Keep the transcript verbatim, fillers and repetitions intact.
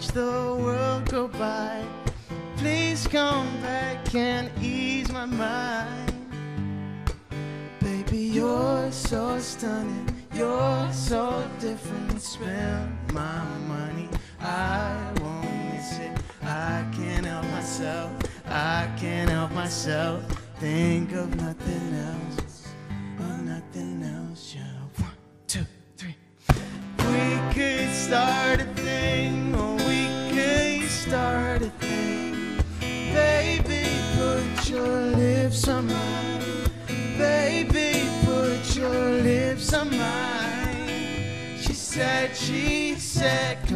the world go by. Please come back and ease my mind. Baby, you're so stunning, you're so different. Spend my money, I won't miss it. I can't help myself, I can't help myself. Think of nothing else, of nothing else. Yeah, one, two, three. We could start a thing, or we could start a thing. Baby, put your lips on mine. Baby, put your lips on mine. She said, she said,